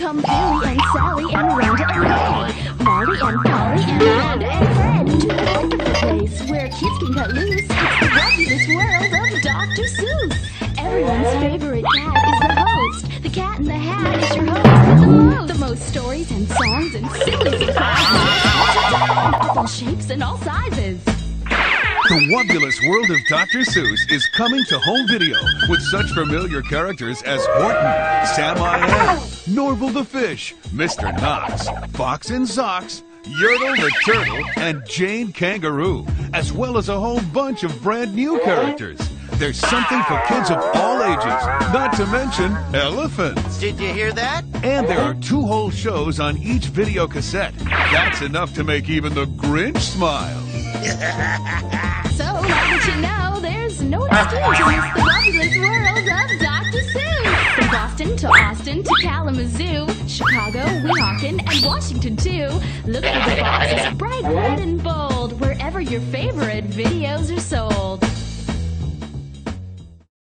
Come Billy and Sally and Rhonda and Red, Marty and Polly and Amanda and Fred, to the wonderful place where kids can cut loose. It's the Wubbulous world of Dr. Seuss. Everyone's favorite cat is the host. The Cat in the Hat is your host. The most stories and songs and silly surprises. Of all shapes and all sizes. The Wubbulous world of Dr. Seuss is coming to home video with such familiar characters as Horton, Sam I Am, Norval the Fish, Mr. Knox, Fox and Socks, Yertle the Turtle, and Jane Kangaroo, as well as a whole bunch of brand new characters. There's something for kids of all ages, not to mention elephants. Did you hear that? And there are 2 whole shows on each video cassette. That's enough to make even the Grinch smile. So, now that you know, there's no excuse to miss the Wubbulous world of Dr. Seuss. From Boston to Austin to Kalamazoo, Chicago, Weehawken, and Washington too. Look for the boxes bright red and bold wherever your favorite videos are sold.